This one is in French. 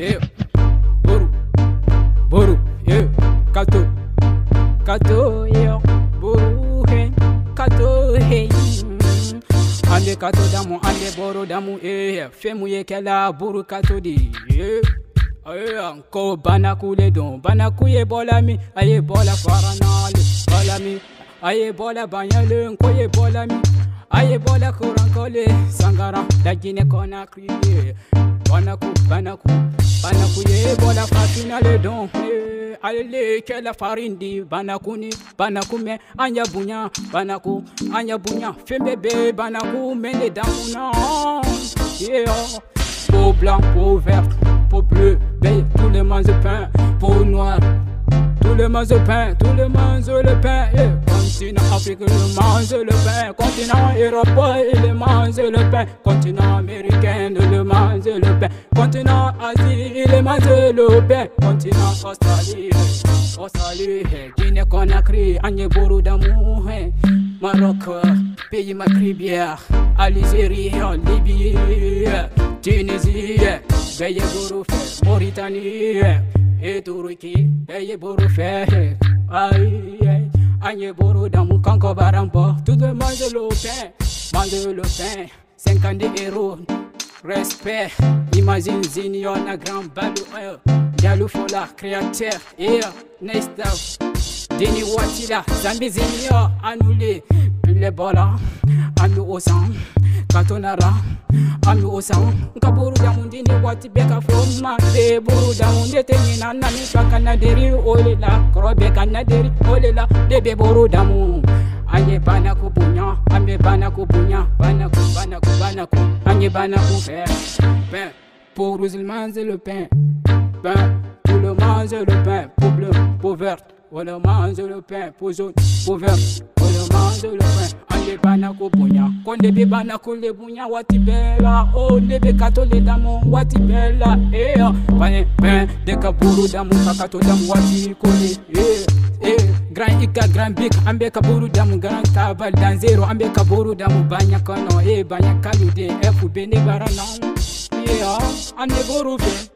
yeah. Boru, boru, yeah. Kato, kato, yeah. Boru, hey, kato, hey. Ande kato damu, ande boru damu, yeah. Femu ye kela boru kato di, yeah. Ko banaku le don, banaku ye bola mi, aye bola faranale, bola mi, aye bola banyale, ko ye bola mi, aye bola kurankole, sangara, la Guinée Conakry, banaku, banaku, banaku ye bola fatina le don, aye ke la farindi, banaku ni, banaku me, anya bunya, banaku, fembebe, banaku, mene damuna, yeah. Peau blanc, peau verte, peau bleue, veille, tous les mange le pain, peau noire, tous les mange le pain, tous les mange le pain, continent africain, il mange le pain, continent européen, il mange le pain, continent américain, il mange le pain, continent Asie, il mange le pain, continent Australie, Guinée Conakry, Agne Boru d'amour, Maroc, pays maghrébien, Algérie, Libye, Tunisie, Beye Boru fait, Mauritanie, et Turquie, Beye Boru fait, aïe, Agne Boru d'amour, Kanko Barambo, tout le monde mange le pain, 50 euros, respect, imagine Zinio, na grand balou, Dialou Fola, créateur, et Nesta, Deni Watila, Zambi Zinio, annulé, puis les bolas, Anou au sang, Katonara, Ami Osan, Kaburu Damundini, Wati Beka from Mate, Buru Damunde, Tenina, Nani, Kanaderi, Olela, Krobe Kanaderi, Olela, Debe Boru Damu, Anye Banaku Bunya, Ame Banaku Bunya, Banaku, Anye Banaku pain, pour ils mangent le pain, tout le mange le pain, peau bleue, peau verte, on le mange le pain, peau jaune, peau verte, on le mange le pain. Anye Banaku Bunya, Kondebe Banaku le Bunya, Watibella, oh, Debe Kato le Damu, Watibella, pain, de Kaburu Damu, Kakato Damu, Wati Kole, Grand Ika, Grand Big, Ambe Kaburu Damu, Grand Kabal, Danzero, Ambe Kaburu Damu, Banya Kono, Banya Kalude, F, Bene Baranan, Ane Boru